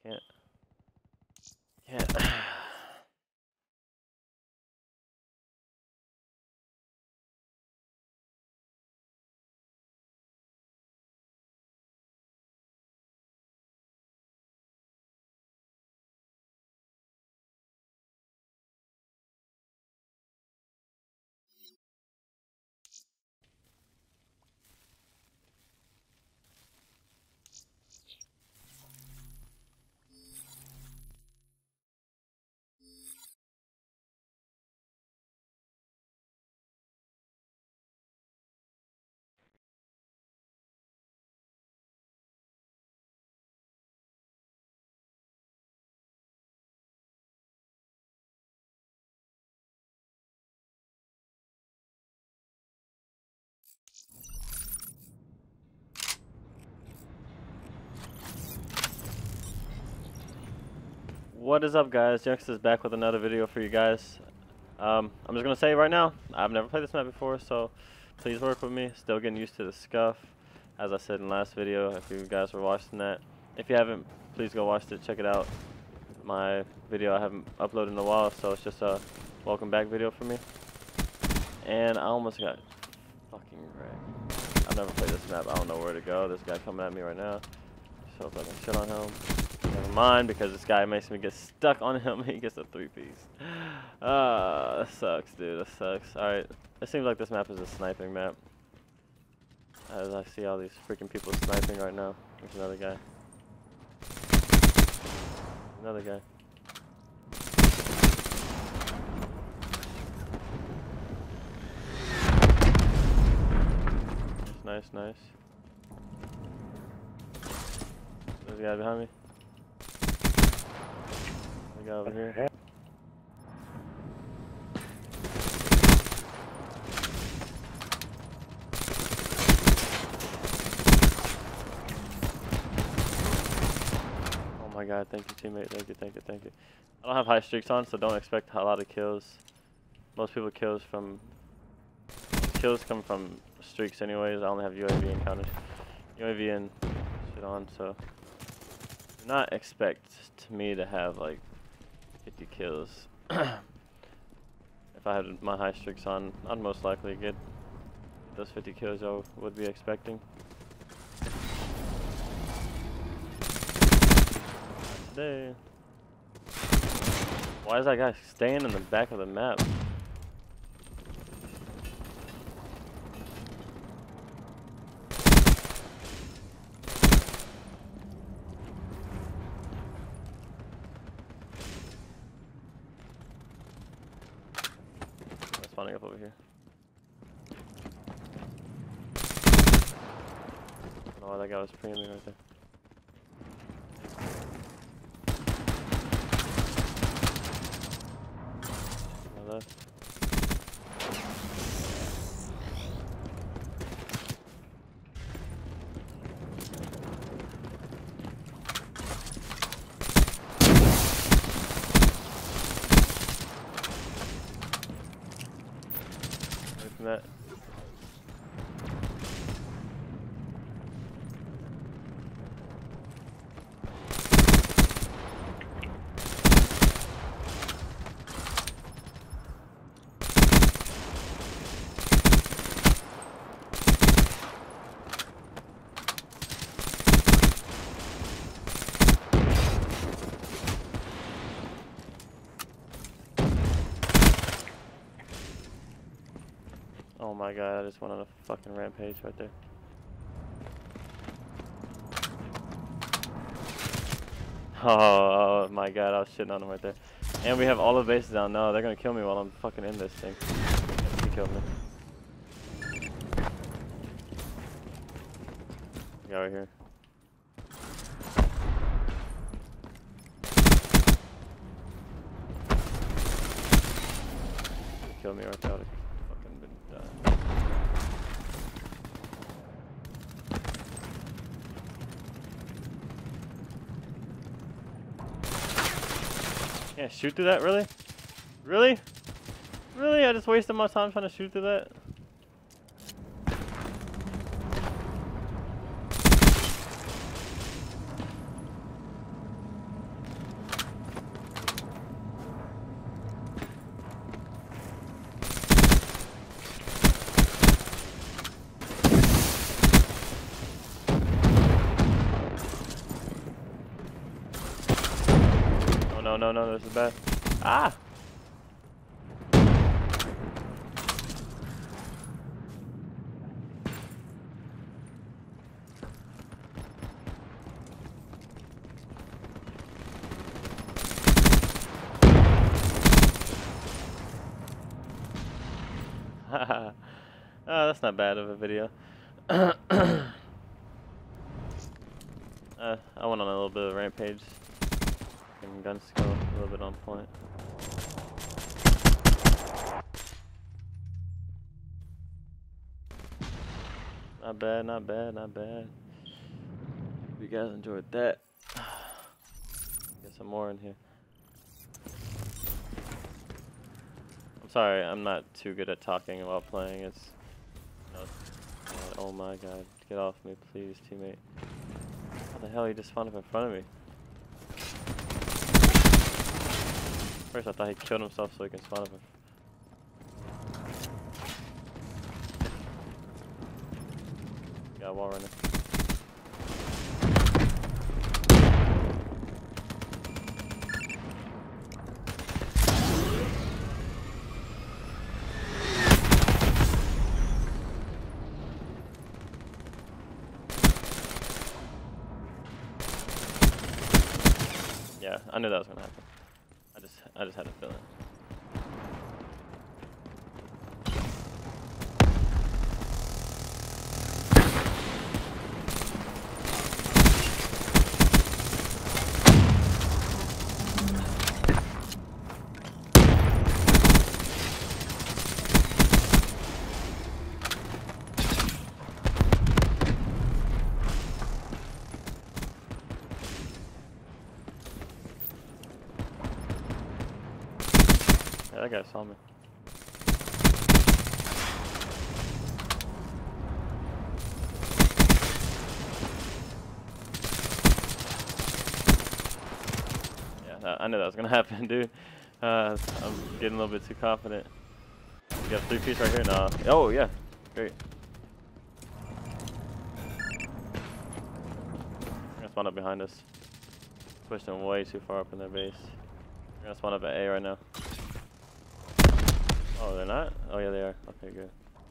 Can't. Can't. What is up, guys? Junks is back with another video for you guys. I'm just gonna say right now, I've never played this map before, so please work with me. Still getting used to the scuff, as I said in the last video. If you guys were watching that, if you haven't, please go watch it. Check it out. My video I haven't uploaded in a while, so it's just a welcome back video for me. And I almost got fucking wrecked. I've never played this map. I don't know where to go. This guy coming at me right now. So if I can shit on him. Never mind, because this guy makes me get stuck on him. He gets a 3-piece. That sucks, dude. That sucks. Alright. It seems like this map is a sniping map. As I see all these freaking people sniping right now. There's another guy. Another guy. Nice, nice. There's a guy behind me. There's a guy over here. Oh my god, thank you, teammate. Thank you, thank you, thank you. I don't have high streaks on, so don't expect a lot of kills. Most people kills come from streaks anyways. I only have UAV encounters. UAV and shit on, so do not expect me to have like 50 kills. If I had my high streaks on, I'd most likely get those 50 kills I would be expecting. Today. Why is that guy staying in the back of the map? Spawning up over here. I don't know why that guy was preeming right there. My left. That. Oh my god, I just went on a fucking rampage right there. Oh my god, I was shitting on him right there. And we have all the bases down. No, they're gonna kill me while I'm fucking in this thing. He killed me. Get over here. He killed me right there. Can't shoot through that, really? Really? Really? I just wasted my time trying to shoot through that? no, no, no, this is bad. Ah! Oh, that's not bad of a video. I went on a little bit of a rampage. And gun skill a little bit on point. Not bad, not bad, not bad. Hope you guys enjoyed that. Get some more in here. I'm sorry, I'm not too good at talking while playing. It's, you know, oh my god, get off me, please, teammate. How the hell he just spawned up in front of me? First I thought he killed himself so he can spawn up in. Got a wall runner. Yeah, I knew that was gonna happen. I just had a feeling. Yeah, that guy saw me. Yeah, I knew that was gonna happen, dude. I'm getting a little bit too confident. You got 3-piece right here? Nah. Oh, yeah. Great. They're gonna spawn up behind us. Pushed them way too far up in their base. They're gonna spawn up at A right now. Oh, they're not? Oh, yeah, they are. Okay, good.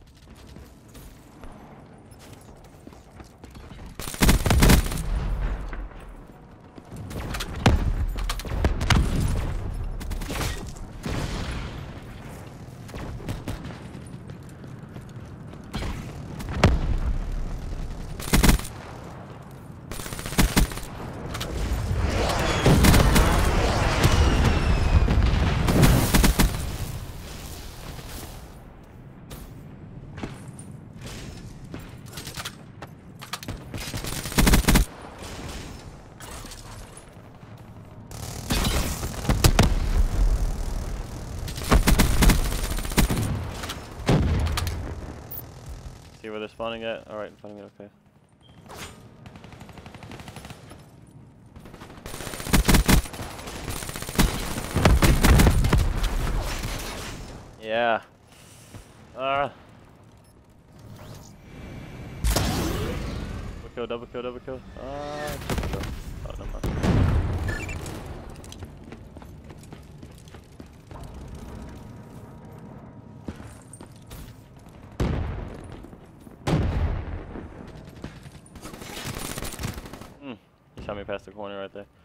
See where they're spawning at? Alright, in front of me, okay. Yeah. Double kill, double kill, double kill. Triple kill. Oh, never mind. He shot me past the corner right there.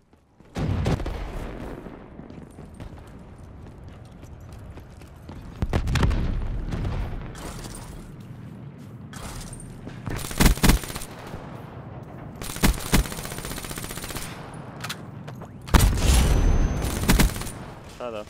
Try though.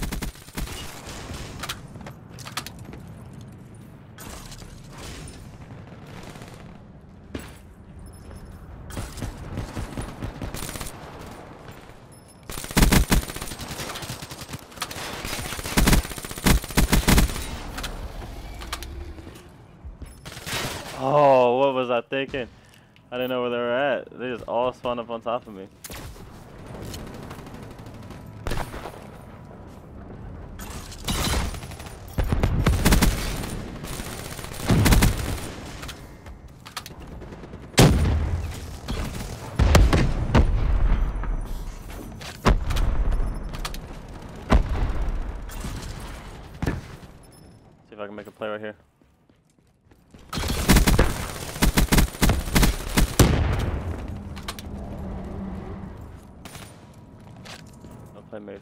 Oh, what was I thinking? I didn't know where they were at. They just all spawned up on top of me. gonna make a play right here. No play made.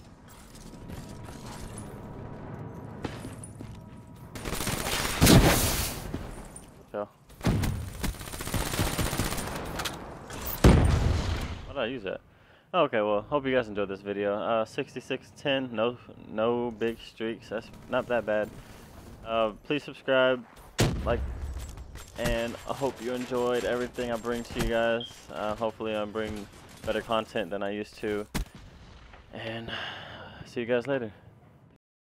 Go. Why did I use that? Okay, well, hope you guys enjoyed this video. 66-10, no big streaks. That's not that bad. Please subscribe, like, and I hope you enjoyed everything I bring to you guys. Hopefully I bring better content than I used to. And see you guys later.